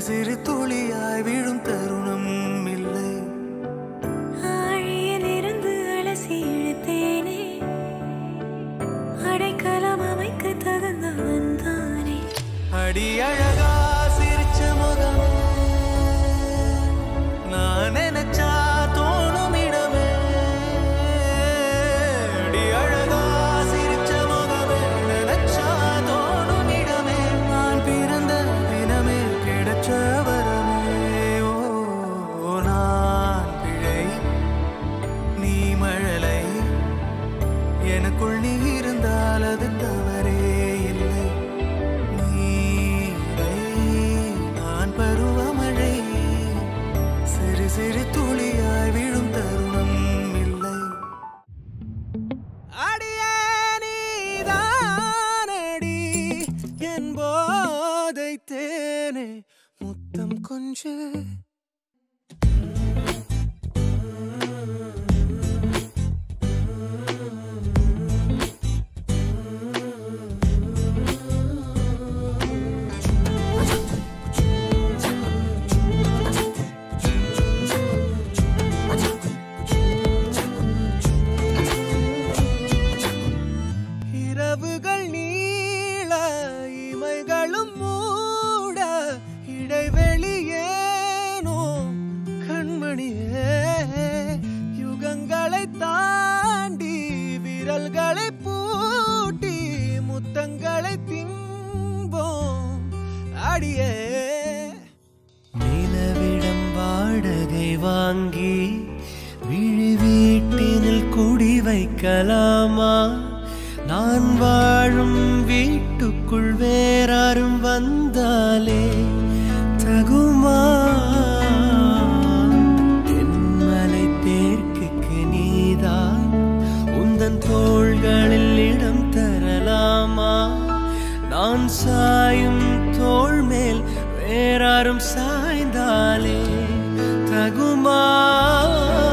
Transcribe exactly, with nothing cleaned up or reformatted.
சிறு துளியாய் விழும் தருணம் இல்லை. ஆழியில் இருந்து அலசி இழுத்தேனே, அடைக்கலம் அமைக்க தகுந்தவன் தானே. அடி அழகா சிரிச்ச முகம் நான் நினைச்சா தோணும் இடமே. அடி அழகா சிரிச்ச முகமே நினைச்சா தோணும் இடமே. நான் பிறந்த தினமே கிடைச்ச வரமே. ஓ நான் பிழை நீ மழலை, எனக்குள் நீ இருந்தால் அது தவறே இல்லை. நீரை நான் பருவமழை, சிறு சிறு துளியாய் விழும் தருணம் இல்லை. அடியே நீதானடி என் போதை தேனே, முத்தம் கொஞ்ச இரவுகள் நீள இமைகளும் மூட இடைவெளியேனோ கண்மணியே. யுகங்களை தாண்டி விரல்களை பூட்டி முத்தங்களை தின்போம் அடியே. நிலவிடம் வாடகை வாங்கி விழி வீட்டினில் குடி வைக்கலாமா? நான் வாழும் வீட்டுக்குள் வேறாரும் வந்தாலே தகுமா? தென்மலை தேர்க்குக்கு நீதான் உந்தன் தோள்களில் இடம் தரலாமா? நான் சாயும் தோள் மேல் வேறாரும் சாய்ந்தாலே தகுமா?